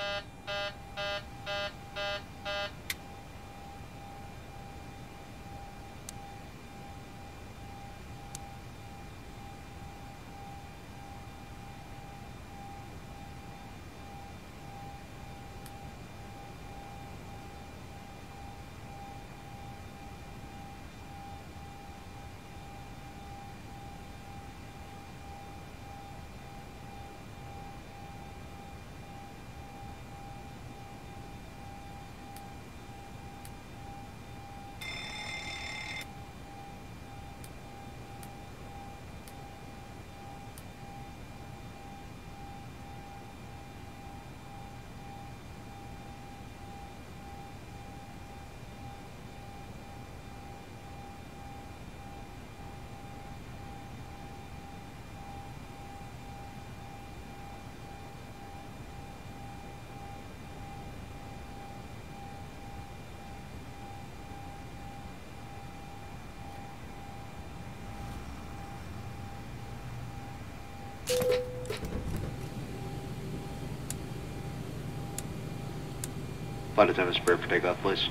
Flight attendant Spirit for takeoff, please.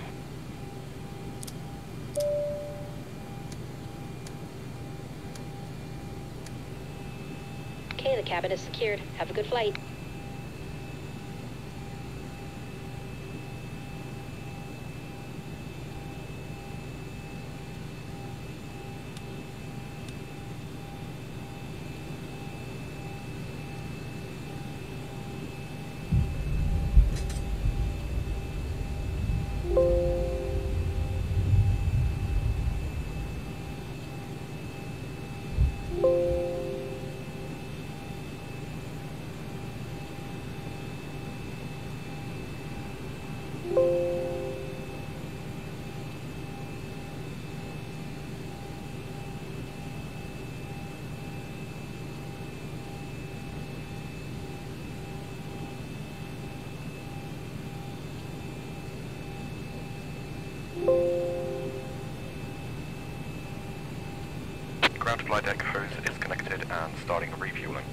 Okay, the cabin is secured. Have a good flight. Ground to flight deck hose is connected and starting refueling.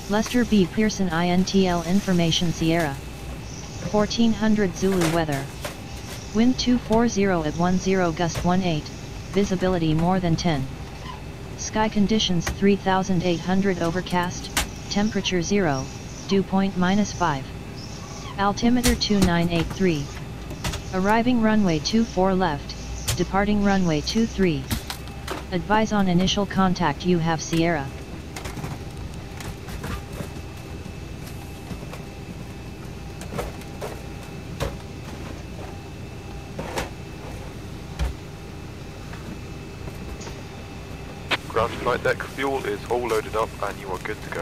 Lester B. Pearson INTL Information Sierra 1400 Zulu weather. Wind 240 at 10 gust 18, visibility more than 10. Sky conditions 3800 overcast, temperature 0, dew point -5. Altimeter 2983. Arriving runway 24 left, departing runway 23. Advise on initial contact you have Sierra. Ground flight deck fuel is all loaded up and you are good to go.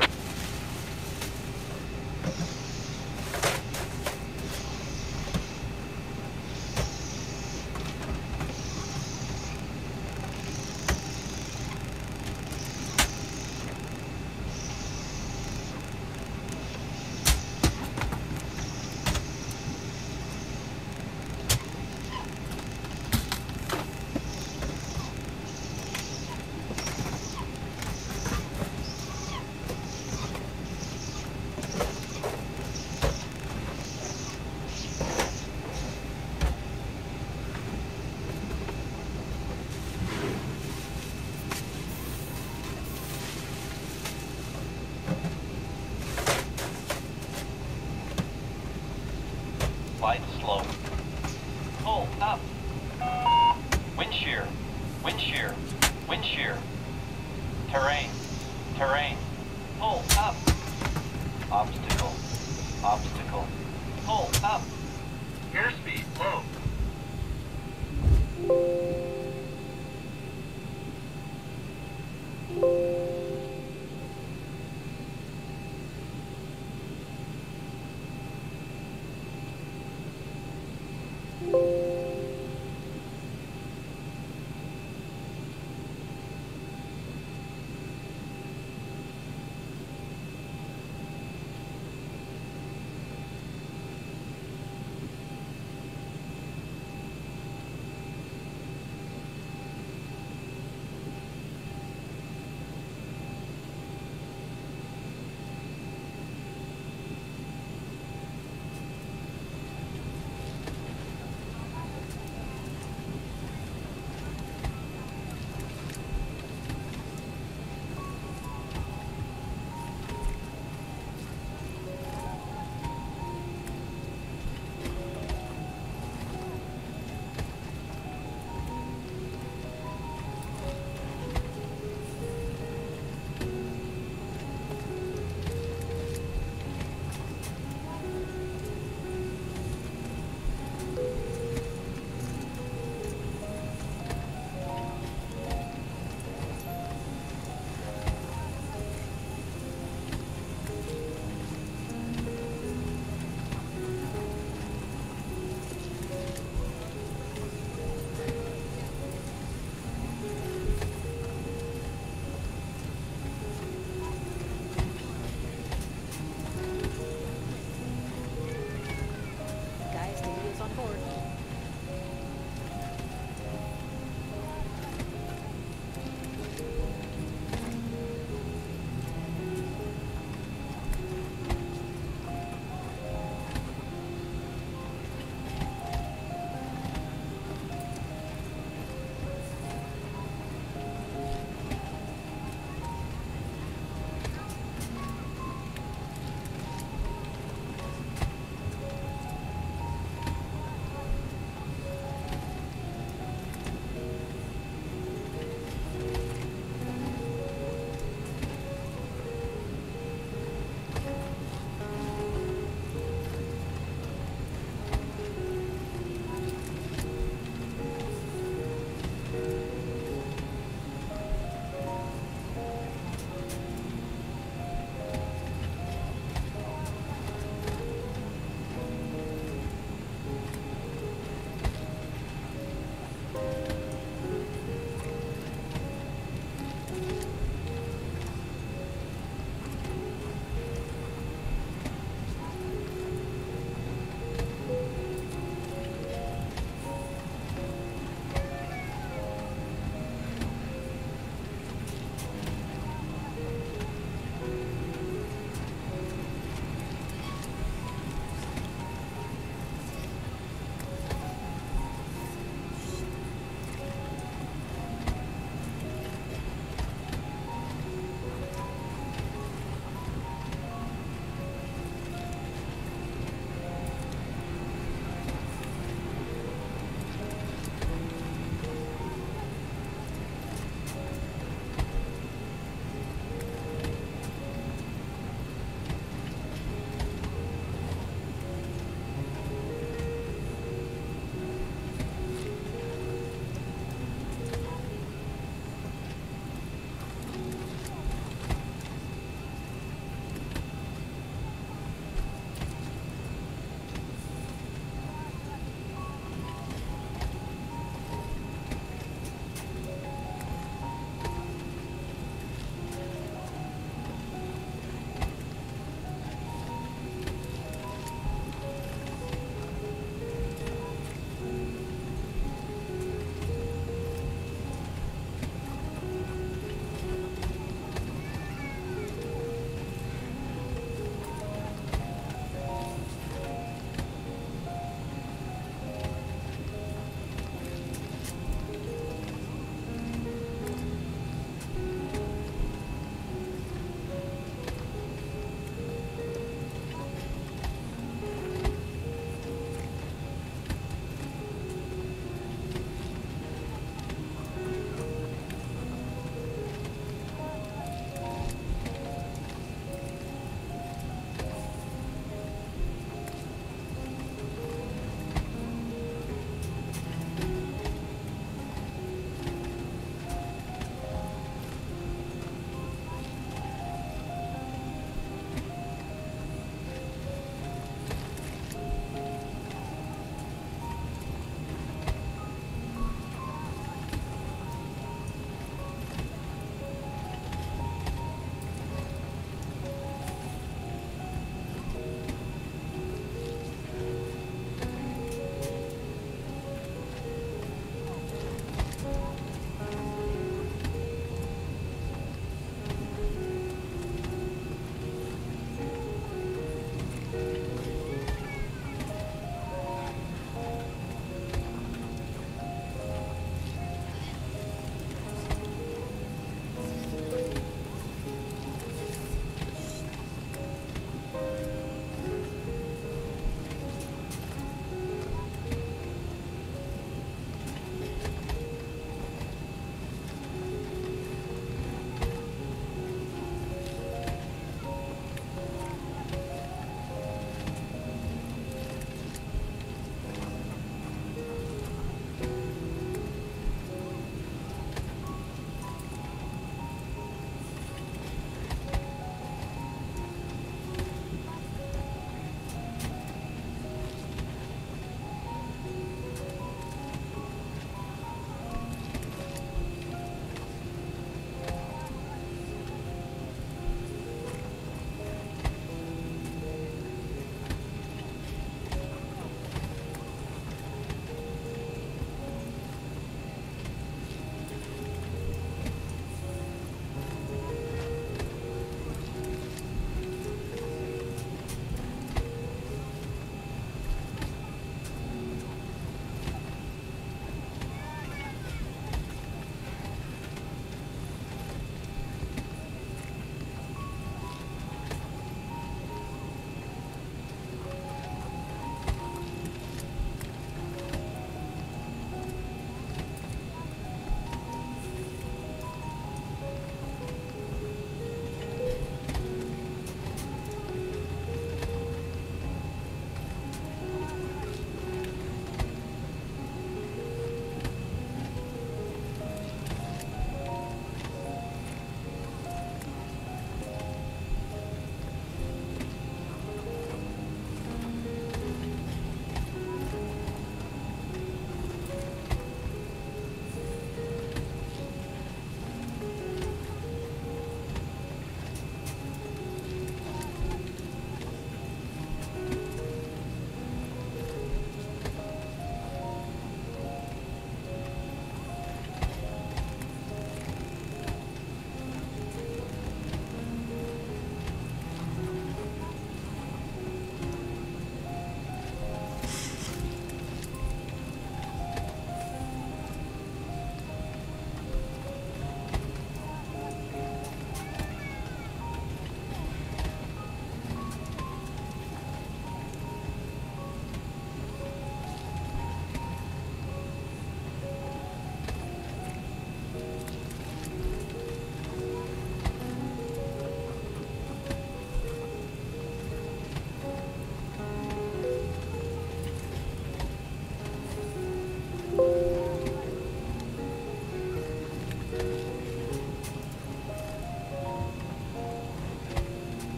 Flight slow. Pull up. Wind shear. Wind shear. Wind shear. Terrain. Terrain. Pull up. Obstacle. Obstacle. Pull up. Airspeed low.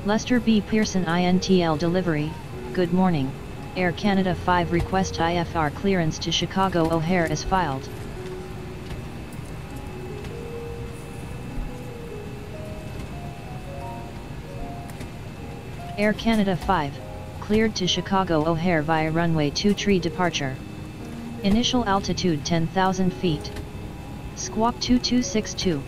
Lester B. Pearson INTL delivery, good morning, Air Canada 5 request IFR clearance to Chicago O'Hare is filed. Air Canada 5, cleared to Chicago O'Hare via runway 23 departure. Initial altitude 10,000 feet. Squawk 2262.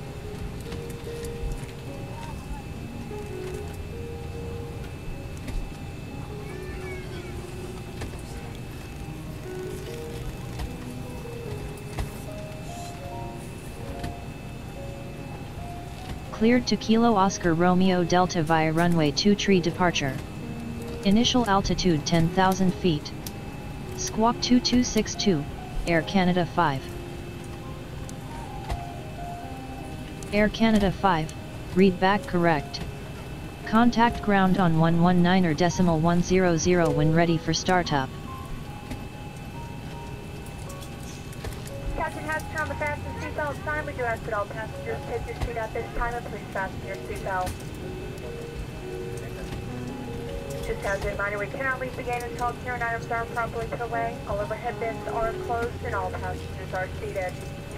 Cleared to Kilo Oscar Romeo Delta via runway 23 departure. Initial altitude 10,000 feet. Squawk 2262, Air Canada 5. Air Canada 5, read back correct. Contact ground on 119.100 when ready for startup. Captain Hatcher on the fasten seatbelt sign. We do ask that all passengers take your seat at this time and please fasten your seatbelt. Just as a reminder, we cannot leave the gate until carrying items are properly put away. All overhead bins are closed and all passengers are seated.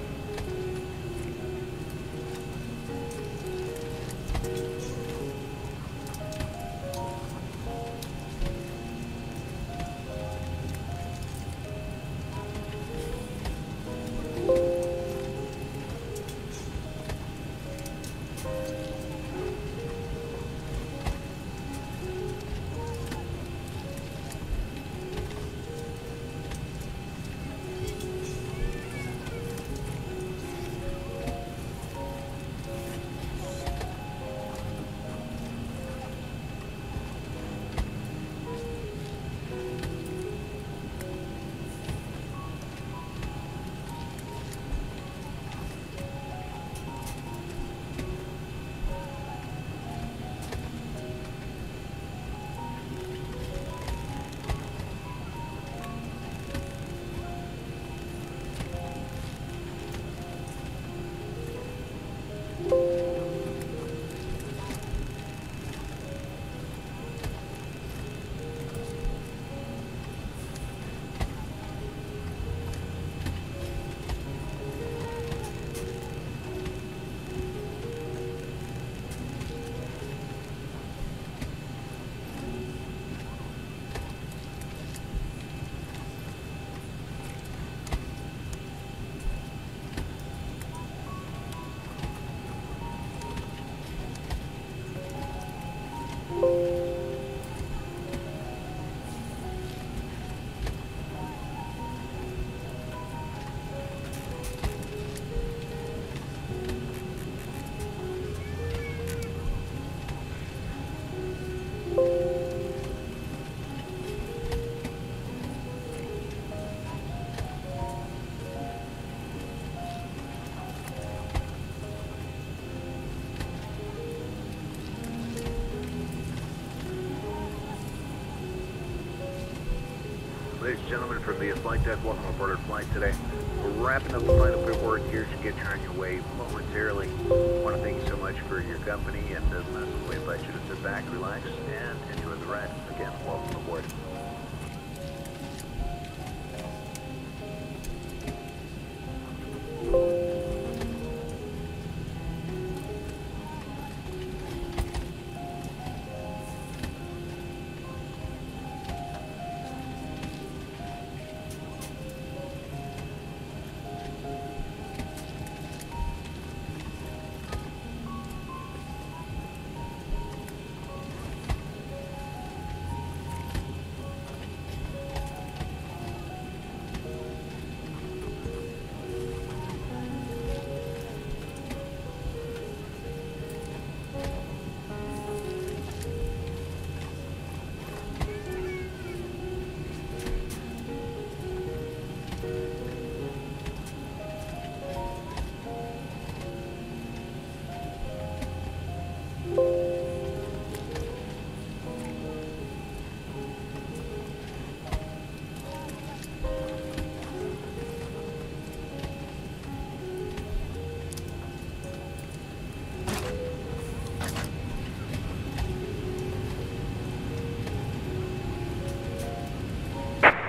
Ladies and gentlemen, from the Flight Deck, welcome aboard our flight today. We're wrapping up the final paperwork here to get you on your way momentarily. I want to thank you so much for your company, and doesn't necessarily invite you to sit back, relax, and enjoy the ride. Again, welcome aboard.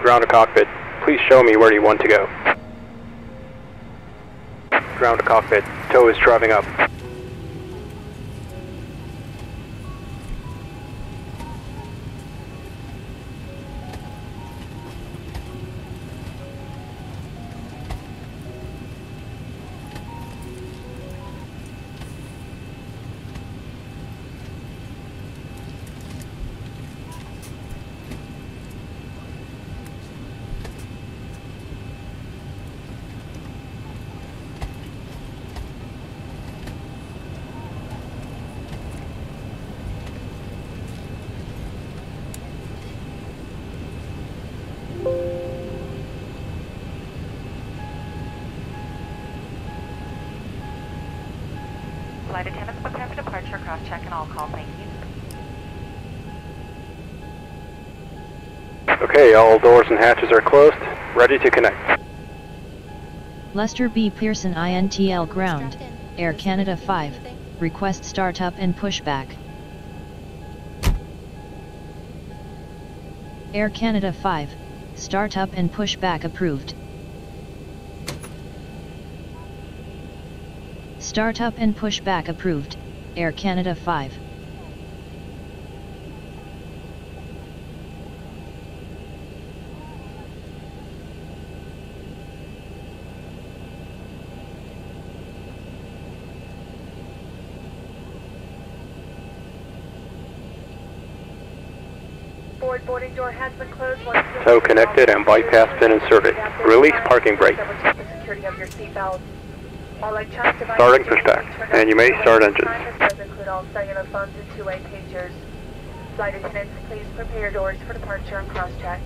Ground to cockpit. Please show me where you want to go. Ground to cockpit. Tow is driving up. Flight attendants prepare for departure, cross-check and all call, thank you. Okay, all doors and hatches are closed. Ready to connect. Lester B. Pearson INTL ground, Air Canada 5, request startup and pushback. Air Canada 5, startup and pushback approved. Startup and pushback approved, Air Canada 5. Forward boarding door has been closed. Tow connected and bypass pin inserted. Release parking brake. Security of your seatbelt. All electronic devices Starting pushback, and you may start engines. This does include all cellular phones and two-way pagers. Flight attendants, please prepare your doors for departure and cross-check.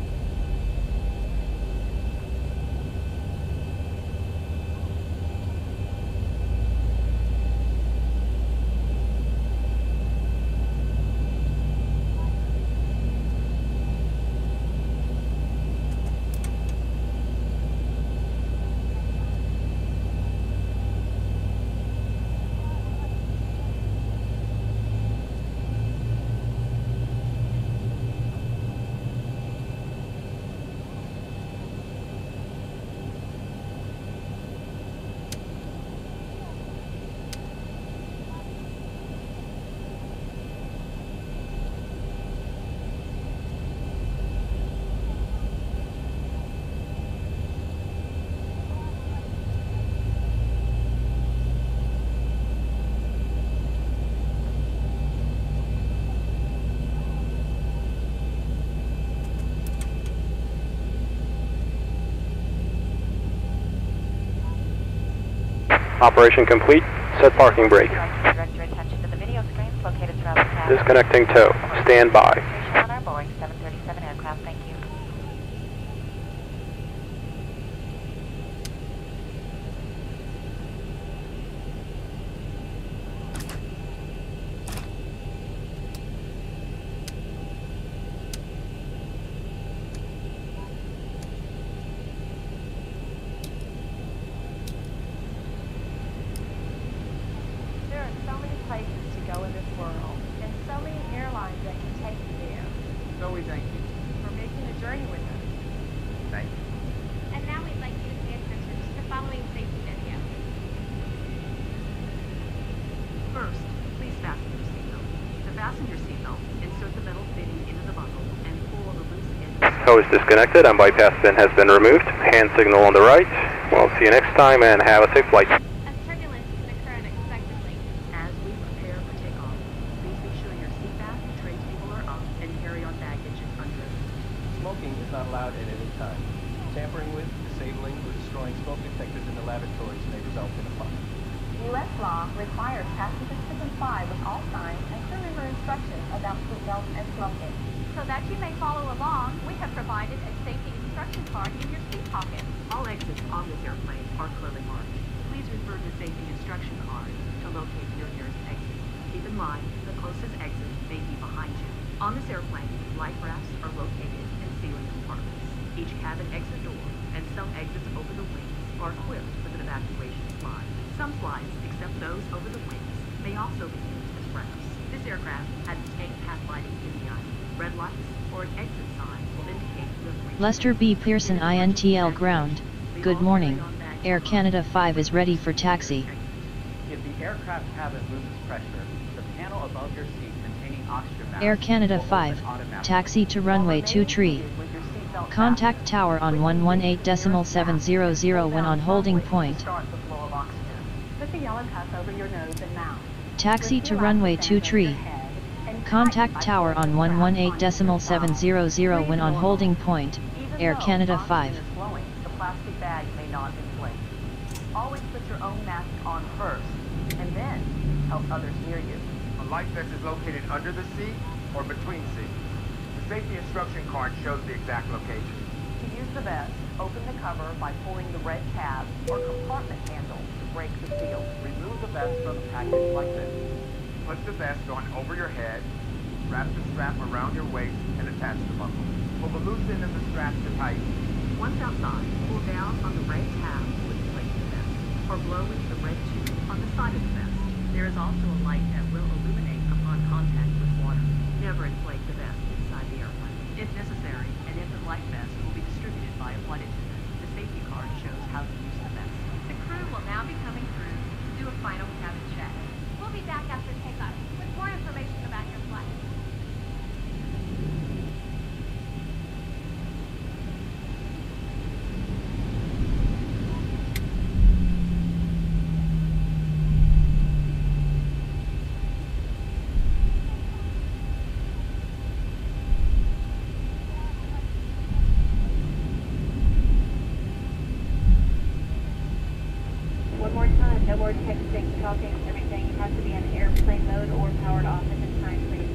Operation complete. Set parking brake. Direct your attention to the video screens located throughout the cabin. Disconnecting tow. Stand by. On our Boeing 737 aircraft, thank you. There are so many places to go in this world, and so many airlines that can take you there. So we thank you. For making the journey with us. Thank you. And now we'd like you to pay attention to the following safety video. First, please fasten your seatbelt. To fasten your seatbelt, insert the metal fitting into the buckle and pull on the loose end. Tow is disconnected and bypass pin has been removed. Hand signal on the right. We'll see you next time and have a safe flight. As turbulence can occur unexpectedly. As we prepare for takeoff, please make sure your seat back and tray table are up and carry-on baggage is undressed. Smoking is not allowed at any time. Tampering with, disabling, or destroying smoke detectors in the lavatories may result in a fine. U.S. law requires passengers to comply with all signs and crew member instructions about seatbelts and smoking. So that you may follow along, we have provided a safety instruction card in your seat pocket. All exits on this airplane are clearly marked. Please refer to the safety instruction card to locate your nearest exit. Keep in mind, the closest exit may be behind you. On this airplane, life rafts are located in ceiling compartments. Each cabin exit door and some exits over the wings are equipped with an evacuation slide. Some slides, except those over the wings, may also be used as rafts. This aircraft has tank path lighting in the aisle. Red lights or an exit sign will indicate Lester B. Pearson INTL ground, good morning, Air Canada 5 is ready for taxi. If the aircraft cabin loses pressure, the panel above your seat containing oxygen masks Air Canada will 5, open automatically. taxi to runway 23. Contact tower on 118.700 when on holding point. Start the flow of oxygen. Put the yellow cuff over your nose and mouth. Taxi Lift to your runway oxygen over 23. your head and Contact tighten tower by on pulling the strap onto your 118.700 when on holding point. Even Air though Canada oxygen 5. is flowing, the plastic bag may not inflate. Always put your own mask on first, and then help others near you. A life vest is located under the seat or between seats. The safety instruction card shows the exact location. To use the vest, open the cover by pulling the red tab or compartment handle to break the seal. Remove the vest from the package like this. Put the vest on over your head, wrap the strap around your waist, and attach the buckle. Pull the loose end of the strap to tighten. Once outside, pull down on the red tab to inflate the vest, or blow into the red tube on the side of the vest. There is also a light that will illuminate upon contact with water. Never inflate the vest inside the airplane. If necessary, an infant life vest will be distributed by a flight attendant. The safety card shows how to use the vest. The crew will now be coming through to do a final cabin check. We'll be back after takeoff with more information about your flight. One more time, no more texting, talking, everything has to be in airplane mode or powered off at this time, please.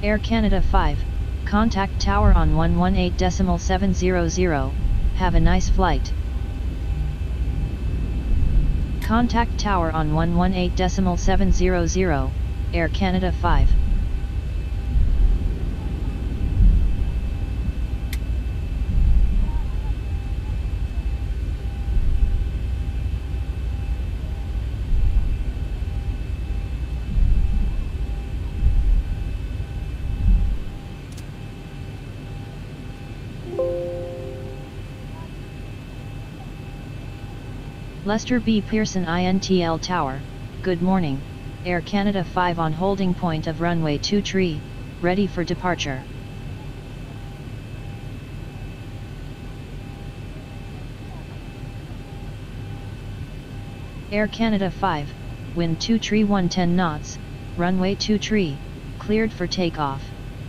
Air Canada 5, contact tower on 118.700, have a nice flight. Contact tower on 118.700, Air Canada 5. Lester B. Pearson INTL Tower, good morning, Air Canada 5 on holding point of runway 23, ready for departure. Air Canada 5, wind 23 110 knots, runway 23, cleared for takeoff.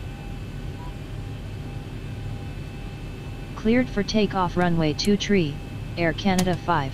Cleared for takeoff runway 23, Air Canada 5.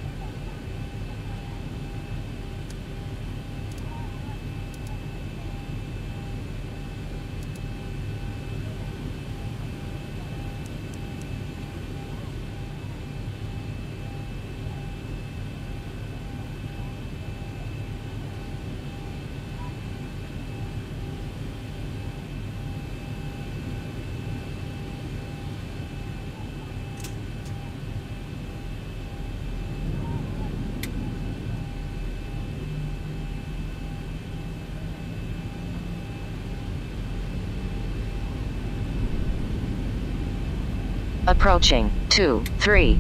Approaching 23.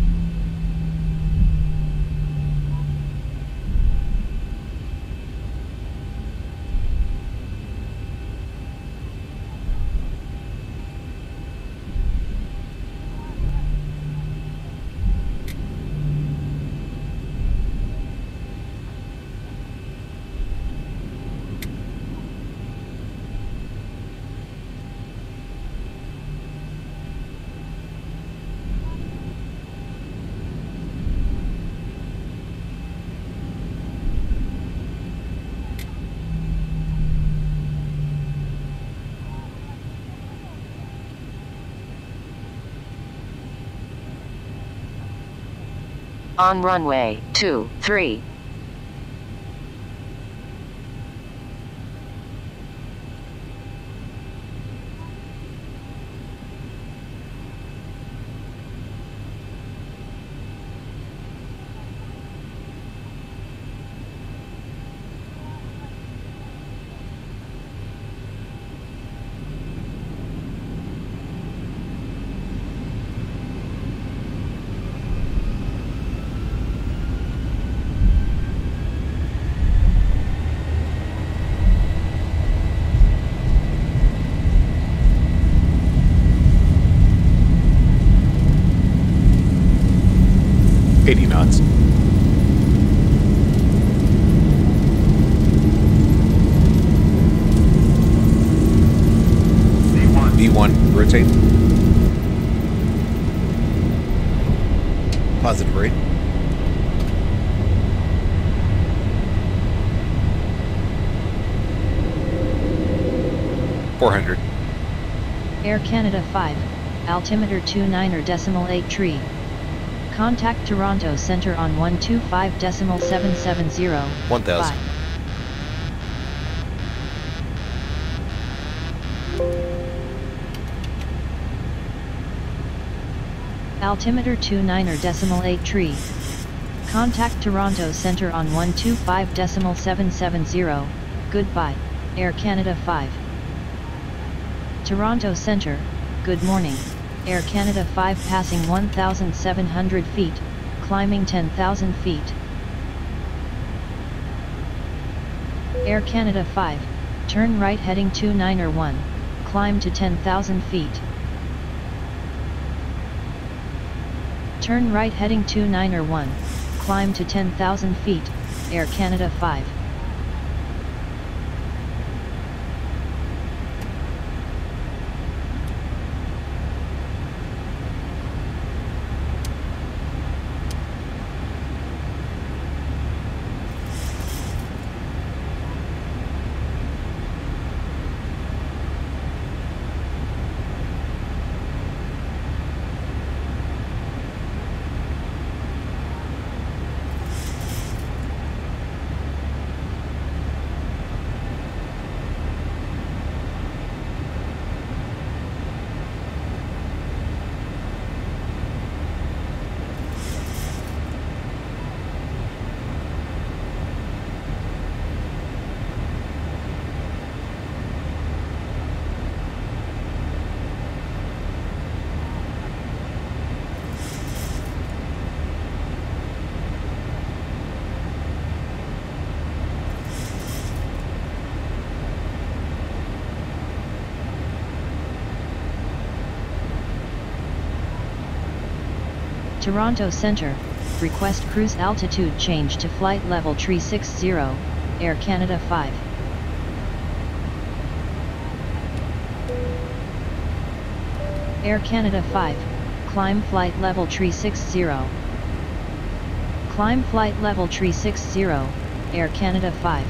On runway 23. V1, rotate. Positive rate. .400. Air Canada 5, altimeter 29.8 tree. Contact Toronto Centre on 125.770. 1000. Altimeter 29.8 tree. Contact Toronto Centre on 125.770. Goodbye, Air Canada 5. Toronto Centre, good morning, Air Canada 5 passing 1,700 feet, climbing 10,000 feet. Air Canada 5, turn right heading 2901, climb to 10,000 feet. Turn right heading 2901, climb to 10,000 feet, Air Canada 5. Toronto Centre, request cruise altitude change to flight level 360, Air Canada 5. Air Canada 5, climb flight level 360. Climb flight level 360, Air Canada 5.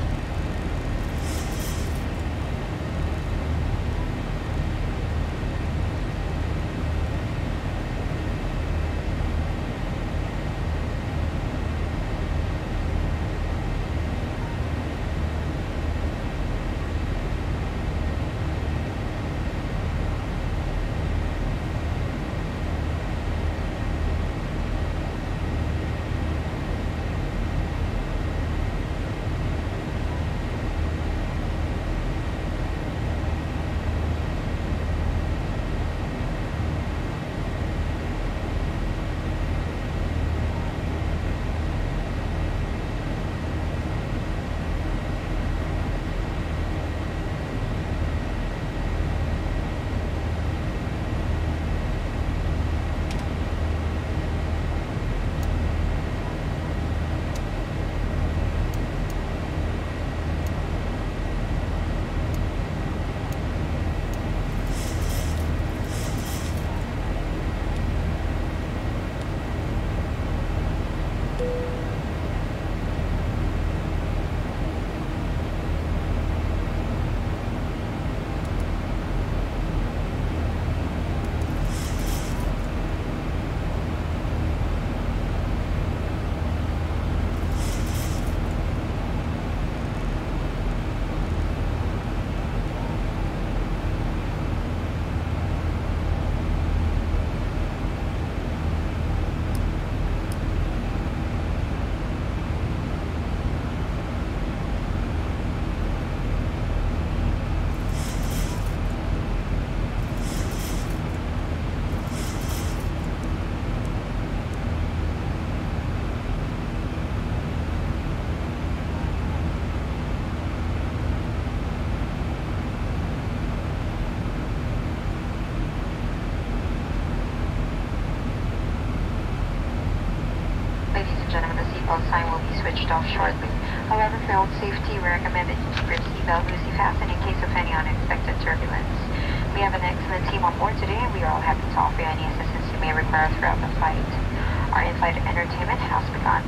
seatbelt sign will be switched off shortly. However, for your own safety, we recommend that you keep your seatbelt loosely fastened in case of any unexpected turbulence. We have an excellent team on board today, and we are all happy to offer you any assistance you may require throughout the flight. Our in-flight entertainment has begun.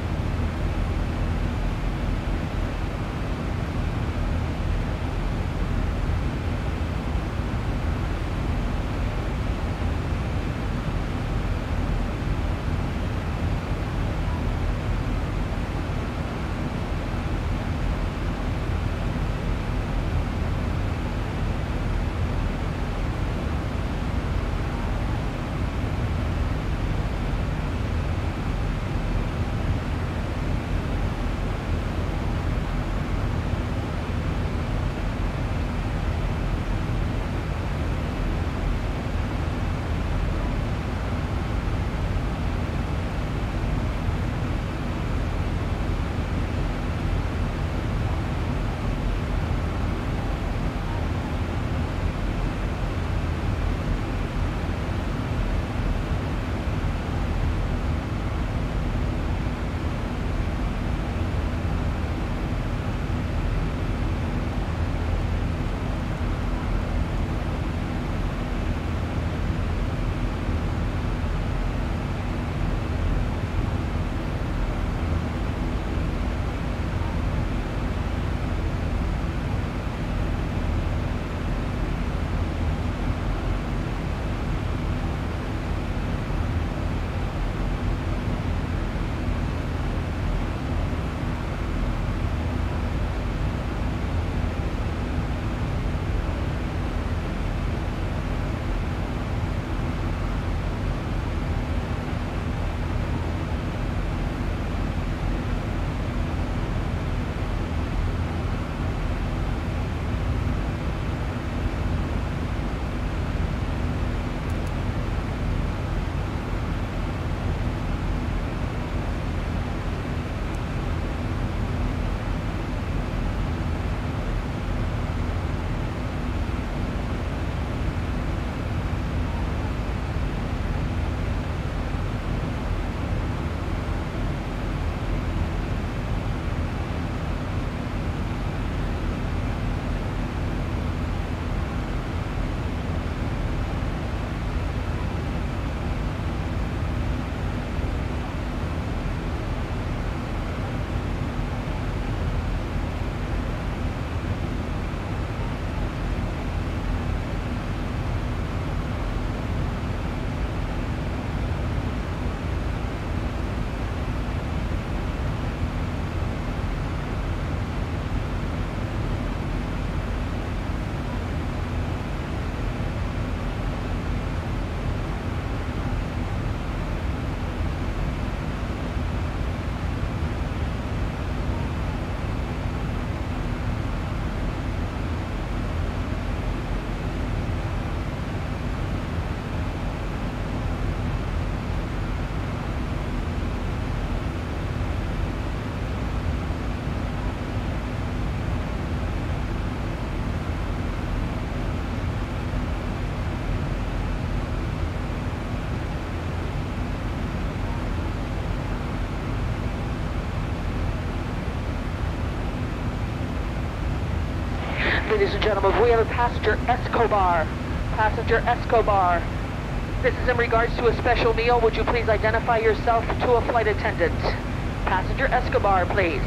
ladies and gentlemen. We have a passenger Escobar. Passenger Escobar. This is in regards to a special meal. Would you please identify yourself to a flight attendant? Passenger Escobar, please.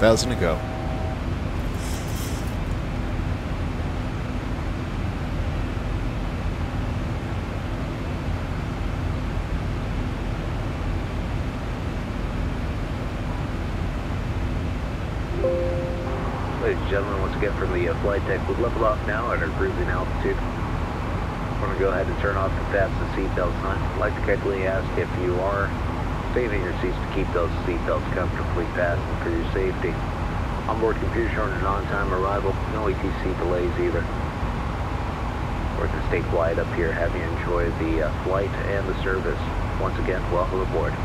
1,000 to go. Ladies and gentlemen, once again from the flight deck, we'll level off now at our cruising altitude. We're going to go ahead and turn off the fasten seatbelt sign. I'd like to kindly ask if you are staying in your seats to keep those seatbelts comfortably fastened for your safety. Onboard computer showing an on-time arrival, no ATC delays either. We're going to stay quiet up here, have you enjoy the flight and the service. Once again, welcome aboard.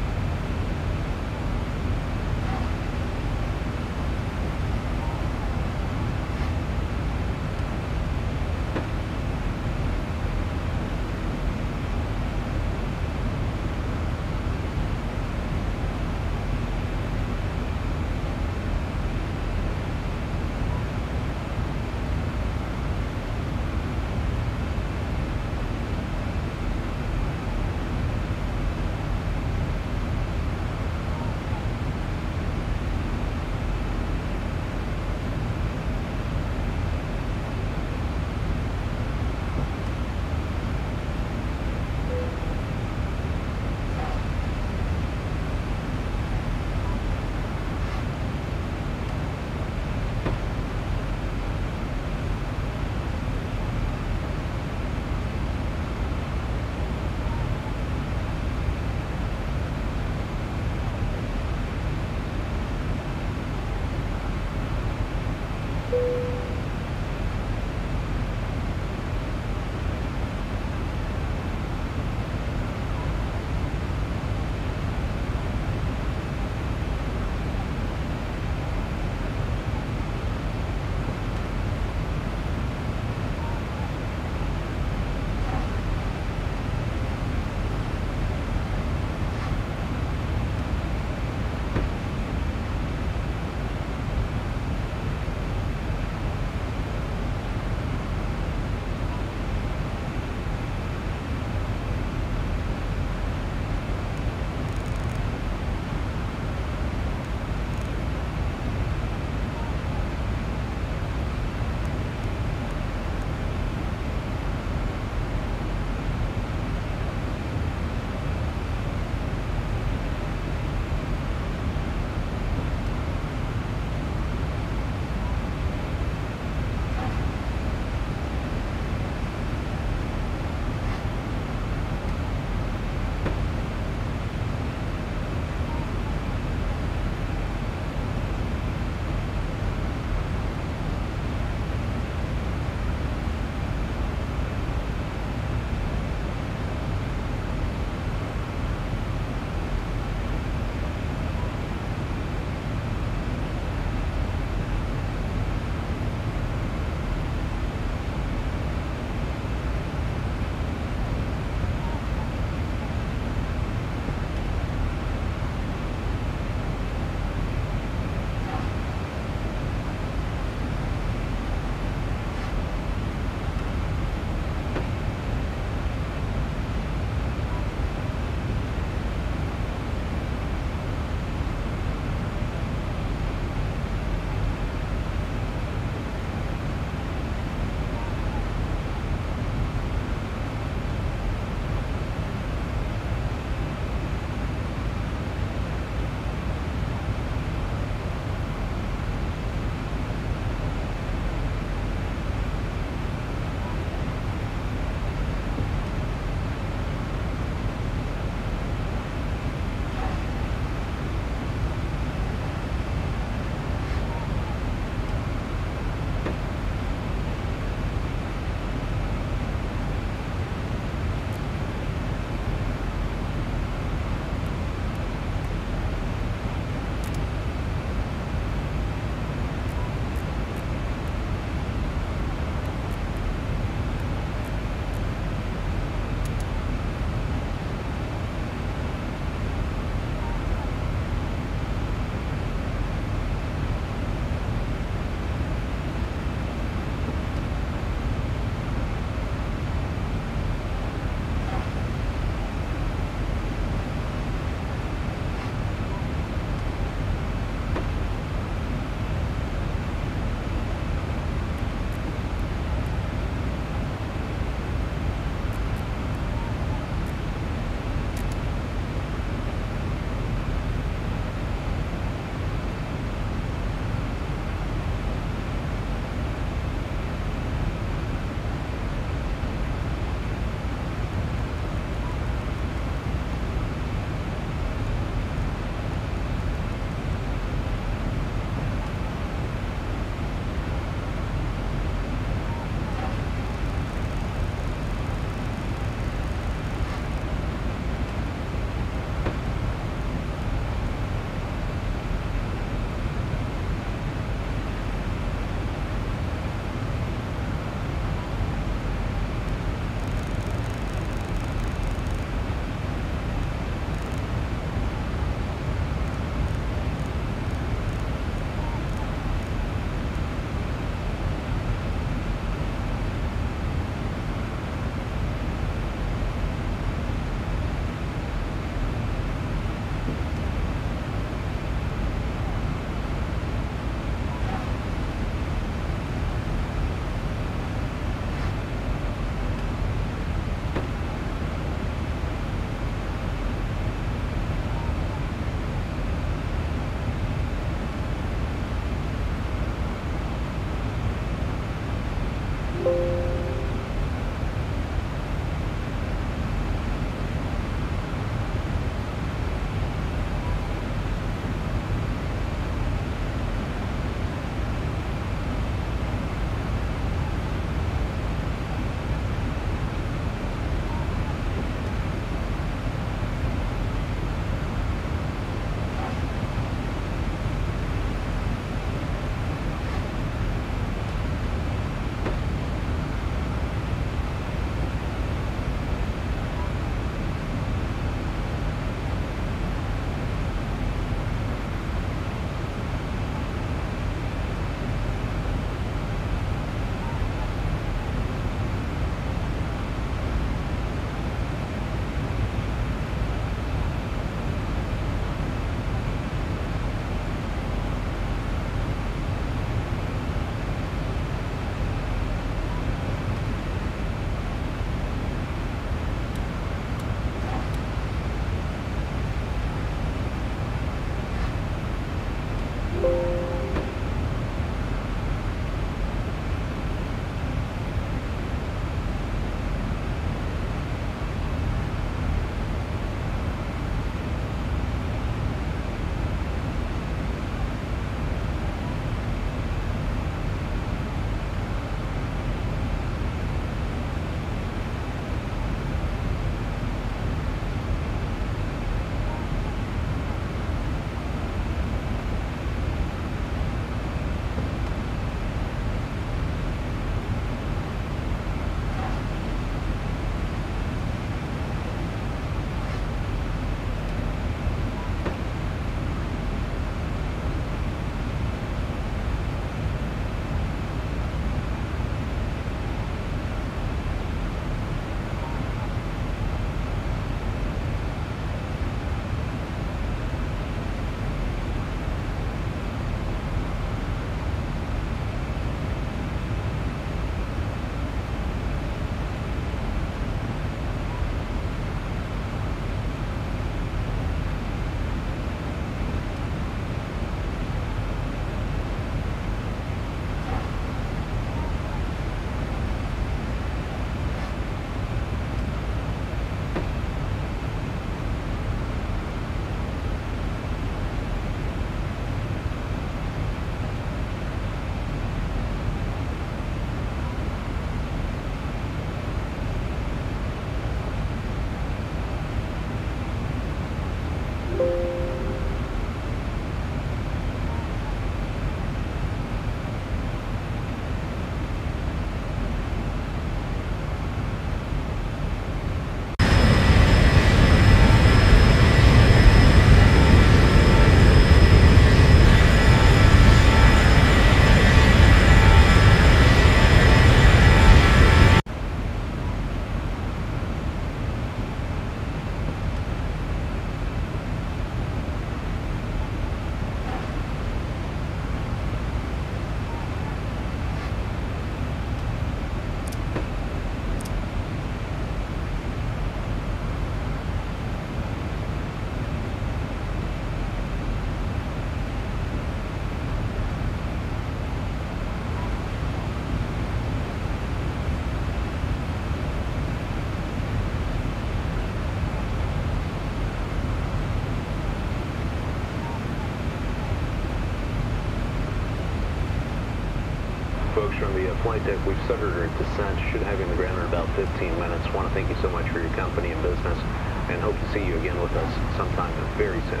flight deck. We've started our descent. Should have you on the ground in about 15 minutes. Want to thank you so much for your company and business, and hope to see you again with us sometime very soon.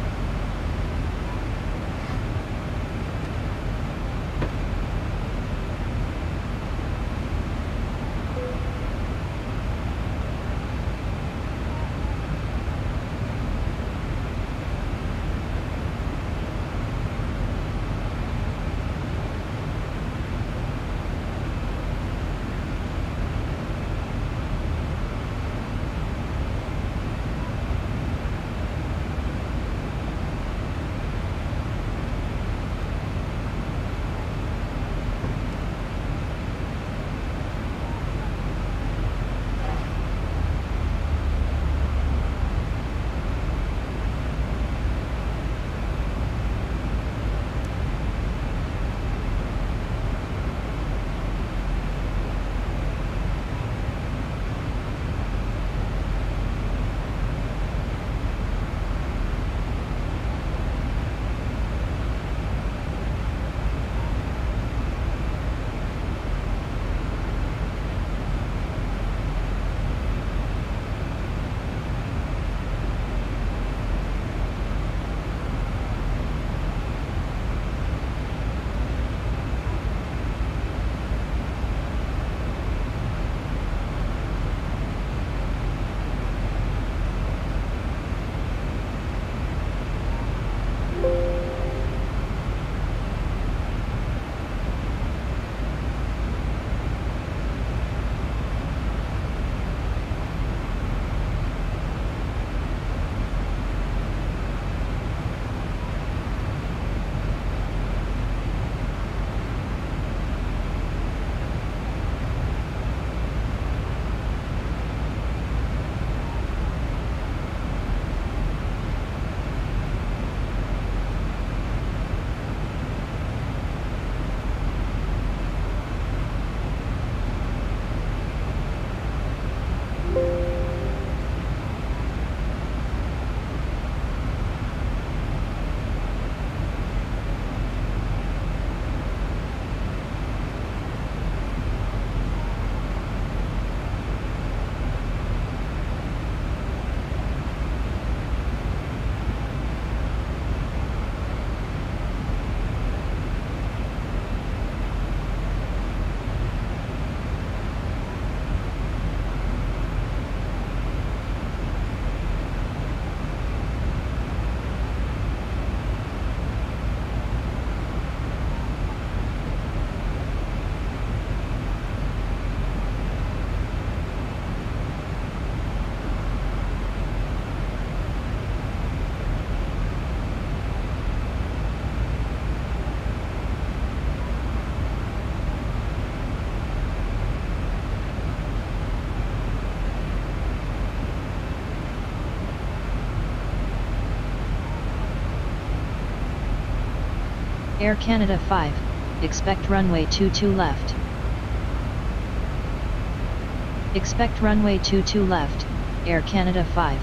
Air Canada 5, expect runway 22 left. Expect runway 22 left, Air Canada 5.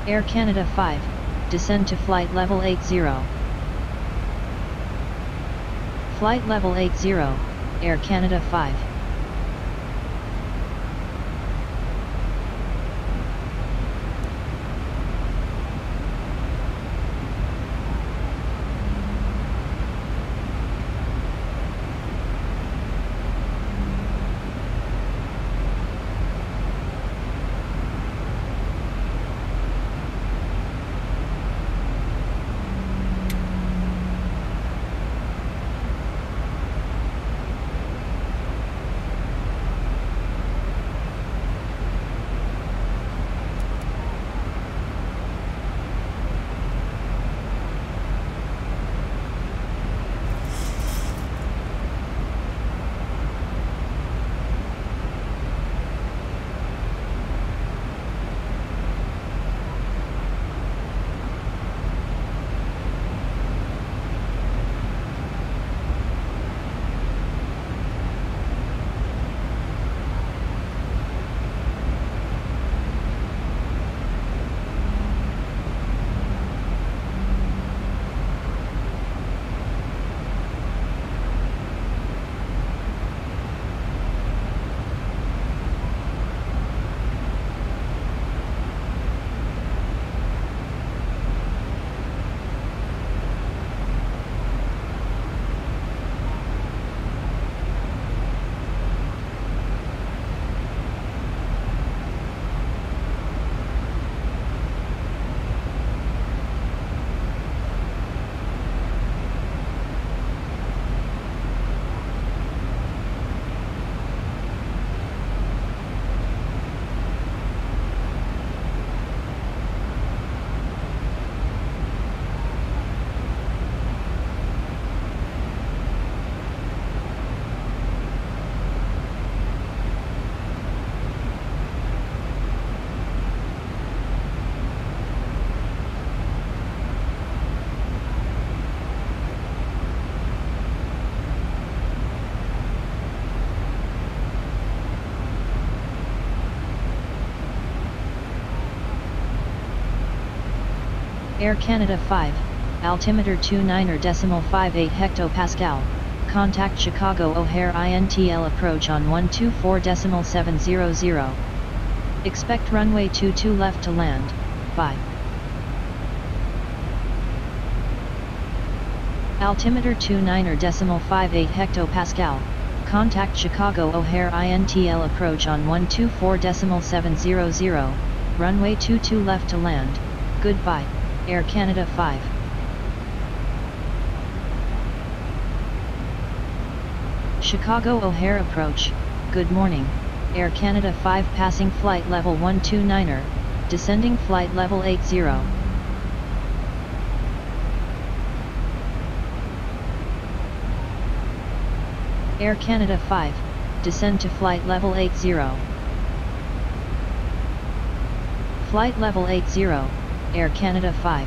Air Canada 5, descend to flight level 80. Flight level 80, Air Canada 5. Air Canada 5, altimeter 29.58 hectopascal, contact Chicago O'Hare INTL approach on 124.700. Expect runway 22 left to land, 5. Altimeter 29.58 hectopascal, contact Chicago O'Hare INTL approach on 124.700, runway 22 left to land, goodbye. Air Canada 5. Chicago O'Hare approach, good morning, Air Canada 5 passing flight level 129er, descending flight level 80. Air Canada 5, descend to flight level 80. Flight level 80. Air Canada 5.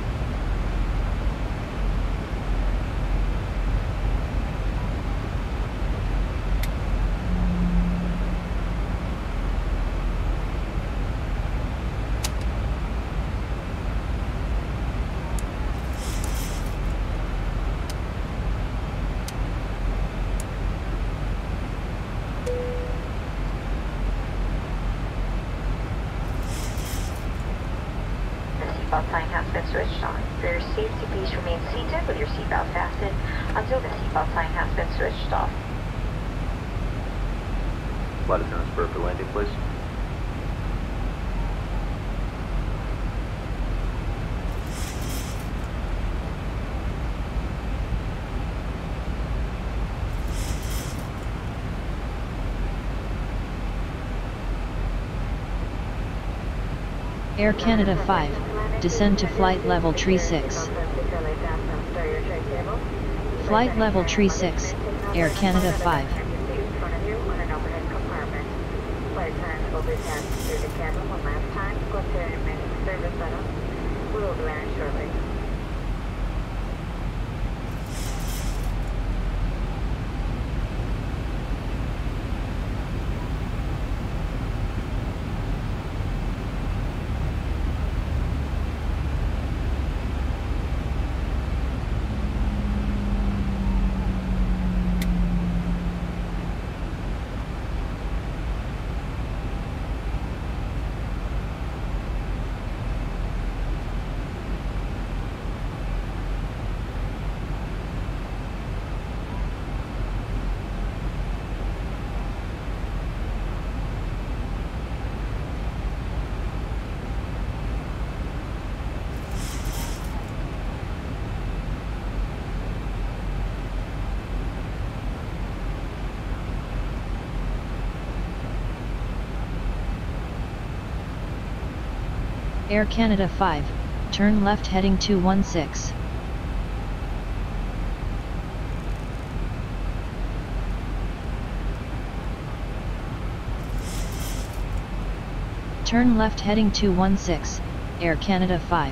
Seatbelt sign has been switched on. For your safety, please remain seated with your seatbelt fastened until the seatbelt sign has been switched off. Flight attendants, prepare for landing, please. Air Canada 5, descend to flight level 36. Flight level 36, Air Canada 5. Air Canada 5, turn left heading 216. Turn left heading 216, Air Canada 5.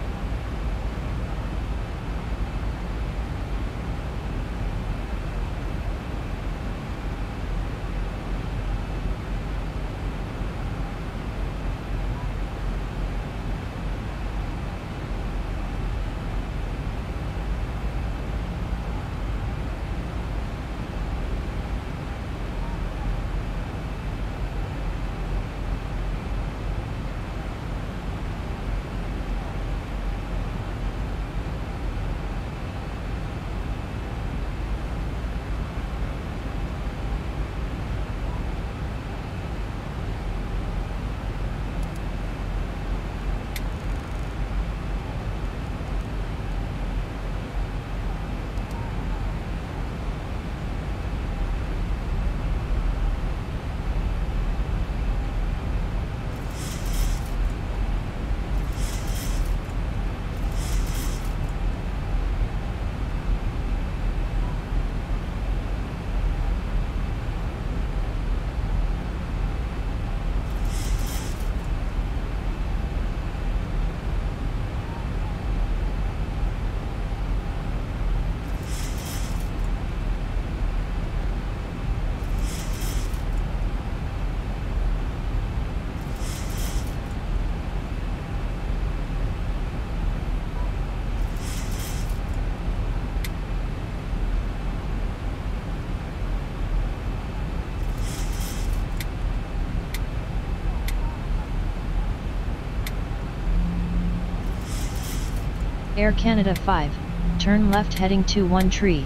Air Canada 5, turn left heading 21 tree.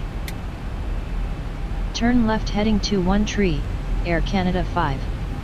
Turn left heading 21 tree, Air Canada 5.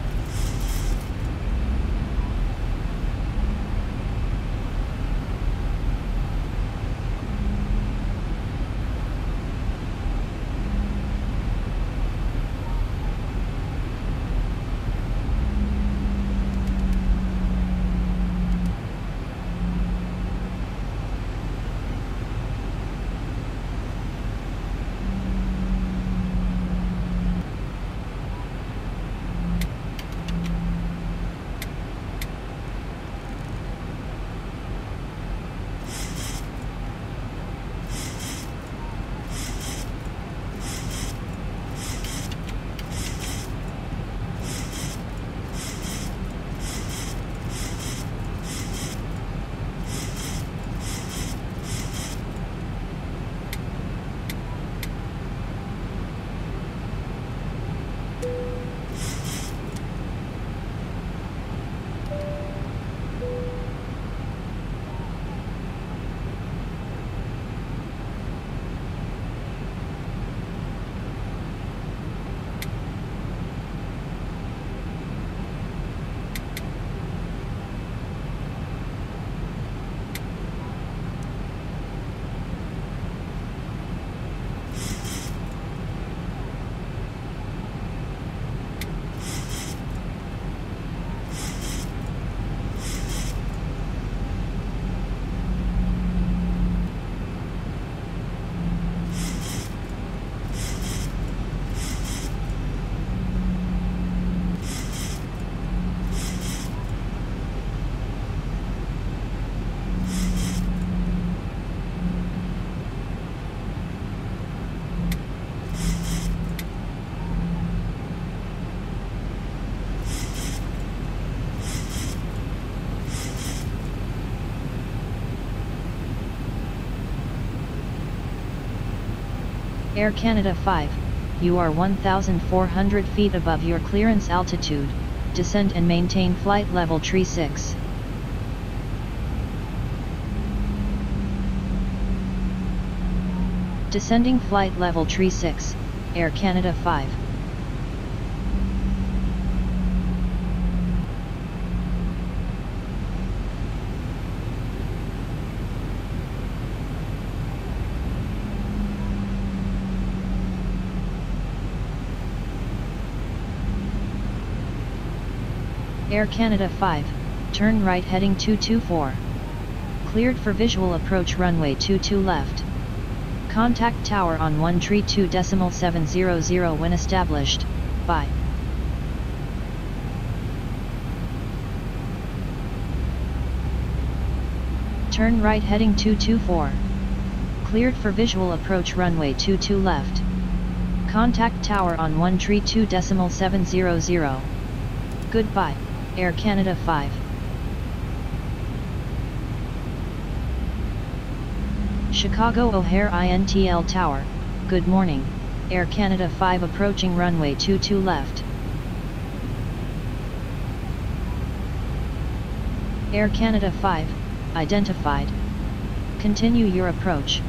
Air Canada 5, you are 1,400 feet above your clearance altitude, descend and maintain flight level 36. Descending flight level 36, Air Canada 5. Air Canada 5, Turn right heading 224. Cleared for visual approach runway 22 left. Contact tower on 132.700 when established. Bye. Turn right heading 224. Cleared for visual approach runway 22 left. Contact tower on 132.700. Goodbye, Air Canada 5. Chicago O'Hare INTL Tower, good morning, Air Canada 5 approaching runway 22 left. Air Canada 5, identified. Continue your approach.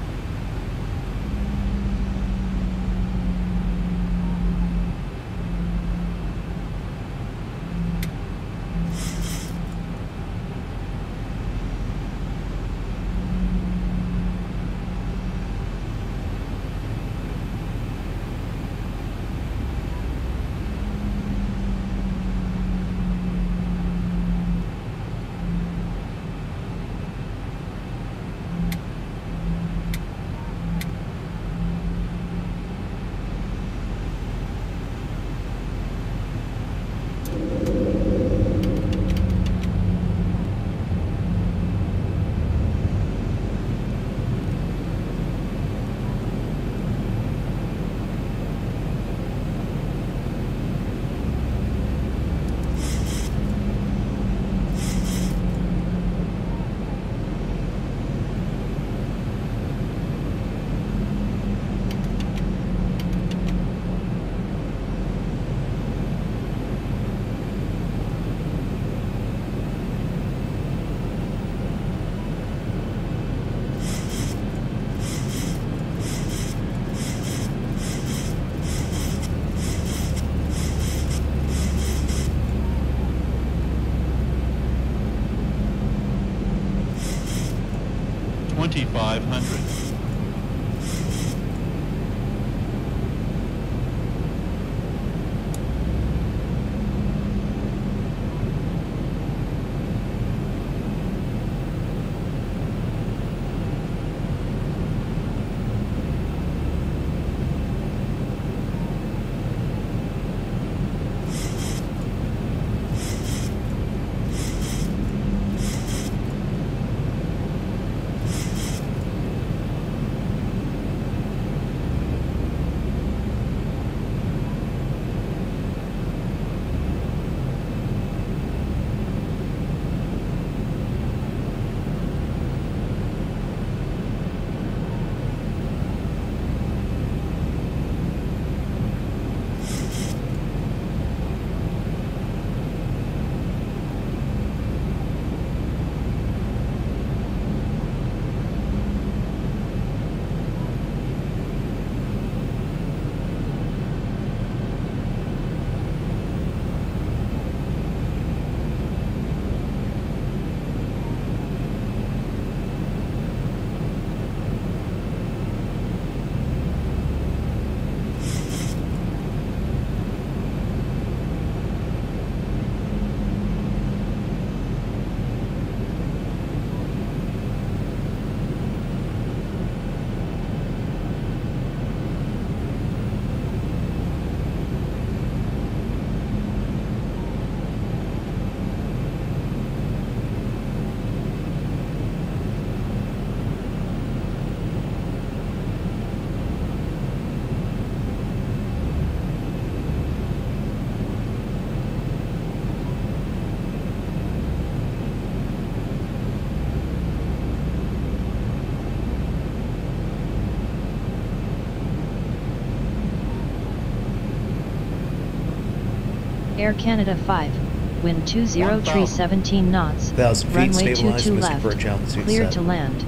Air Canada 5, wind 20 tree 17 knots, 1,000 feet, runway stabilized, 22 Mr. left, Birch, altitude cleared 7. to land.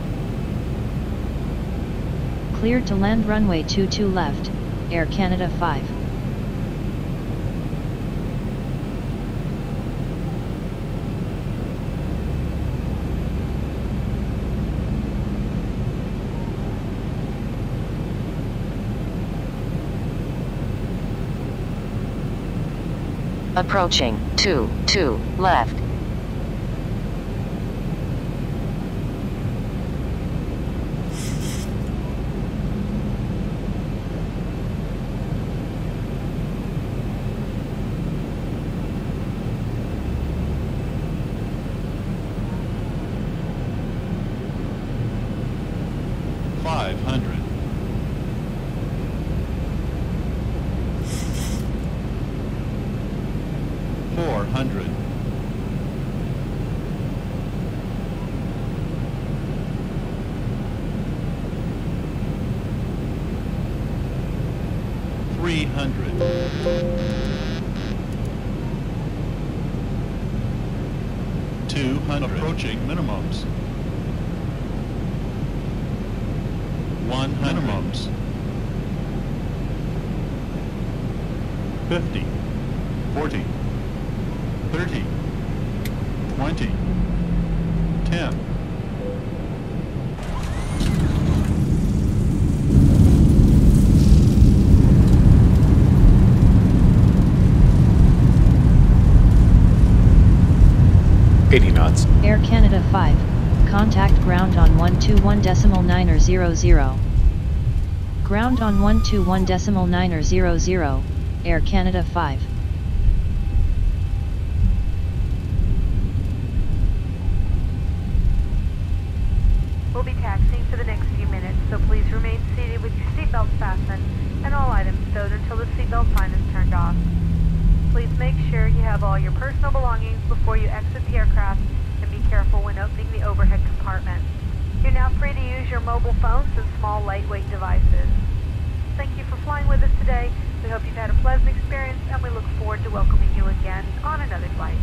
Cleared to land runway 22 left, Air Canada 5. Approaching 22 left. 200. Approaching minimums. 100 minimums. 50, 40, 30, 20, 10. Air Canada 5, contact ground on 121.900. Ground on 121.900, Air Canada 5. We'll be taxiing for the next few minutes, so please remain seated with your seatbelts fastened and all items stowed until the seatbelt sign is turned off. Please make sure you have all your personal belongings before you exit the aircraft, and be careful when opening the overhead compartment. You're now free to use your mobile phones and small lightweight devices. Thank you for flying with us today. We hope you've had a pleasant experience, and we look forward to welcoming you again on another flight.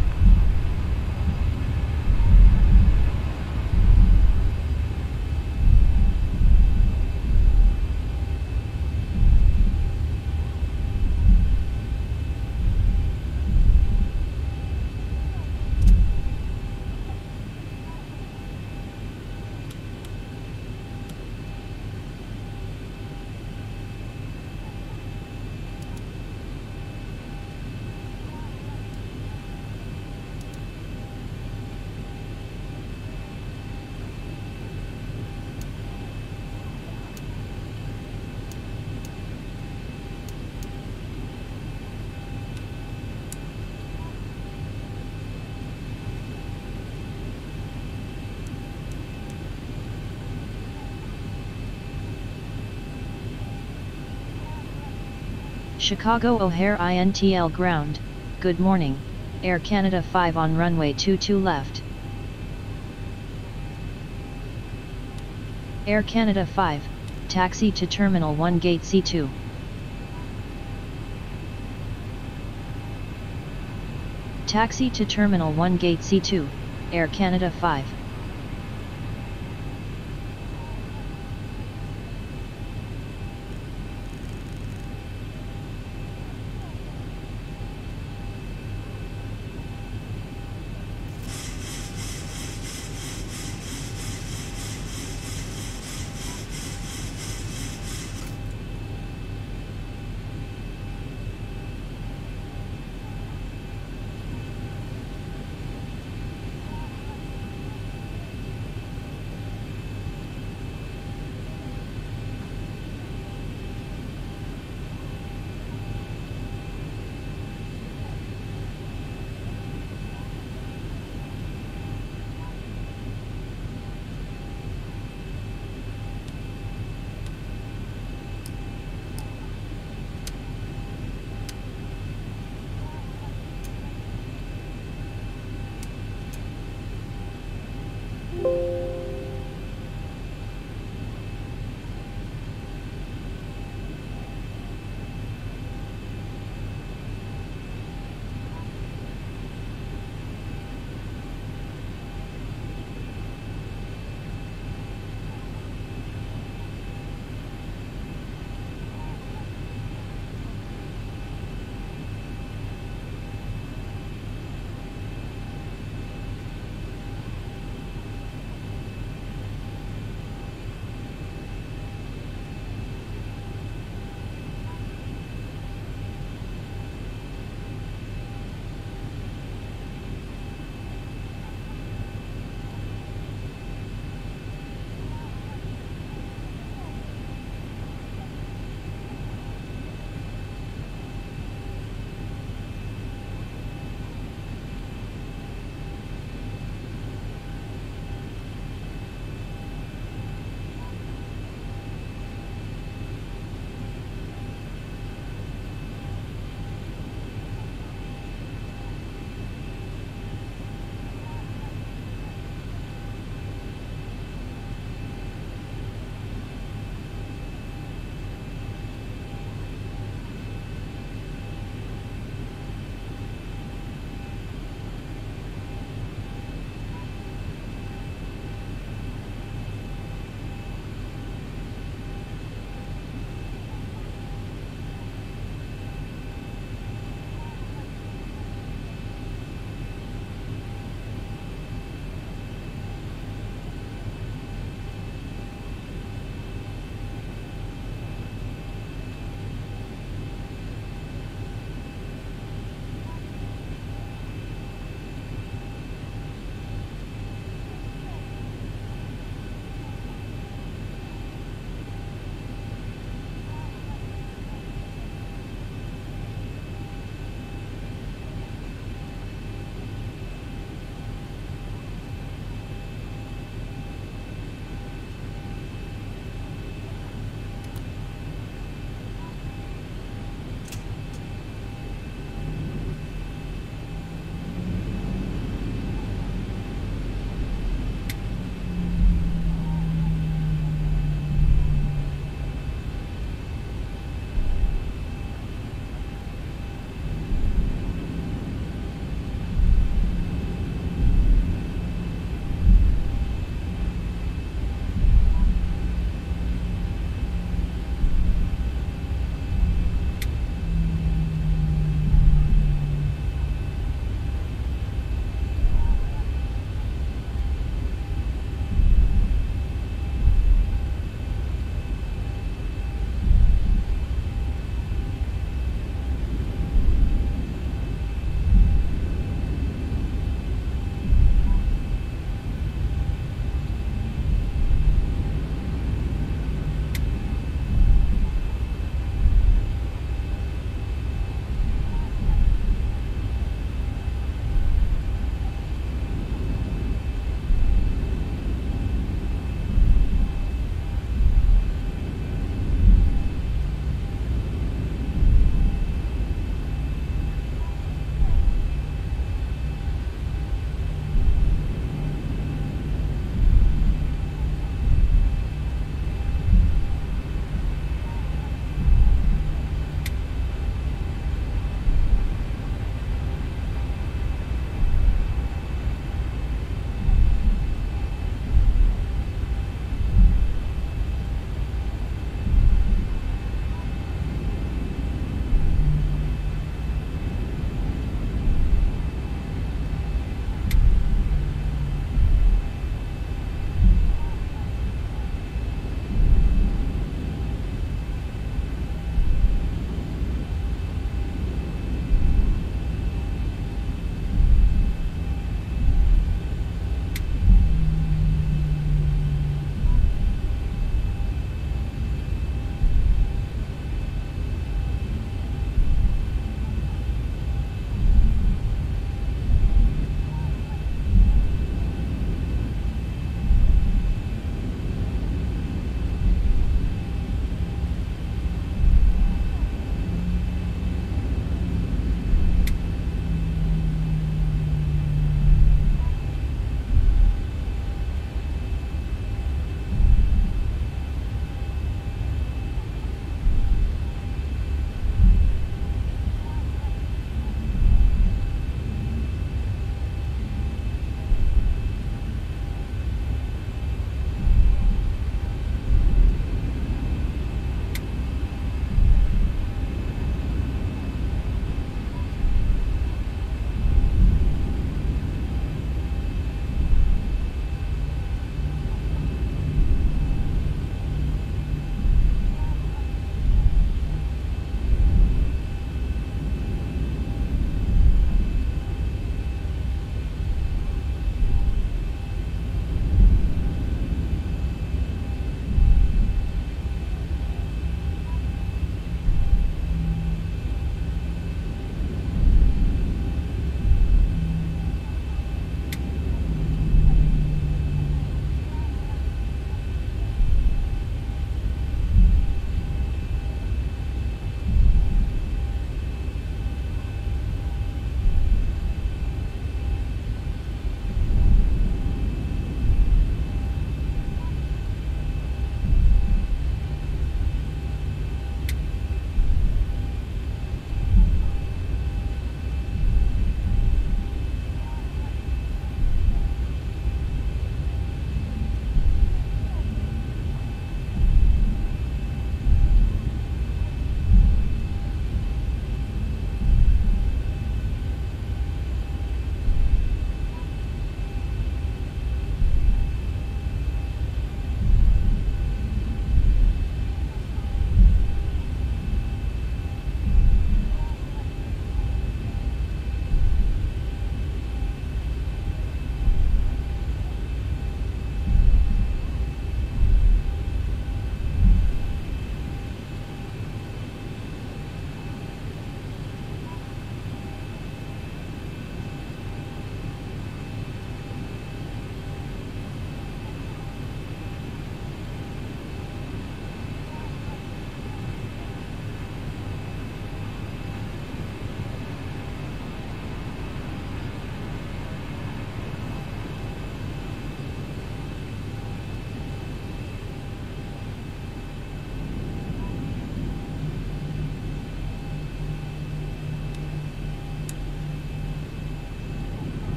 Chicago O'Hare INTL ground, good morning, Air Canada 5 on runway 22 left. Air Canada 5, taxi to Terminal 1 Gate C2. Taxi to Terminal 1 Gate C2, Air Canada 5.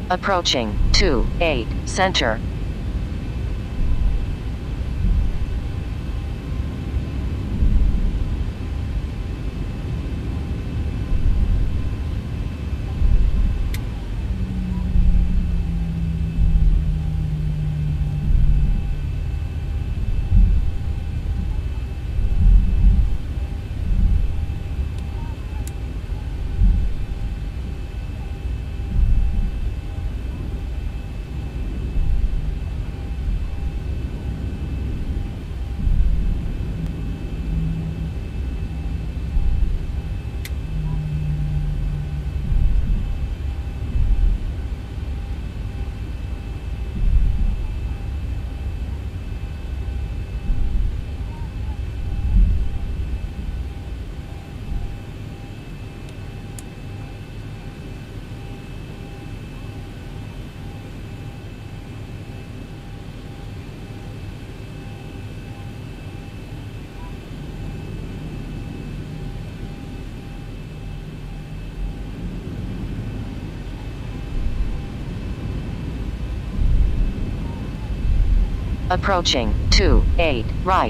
Approaching 28 center. Approaching 28 right.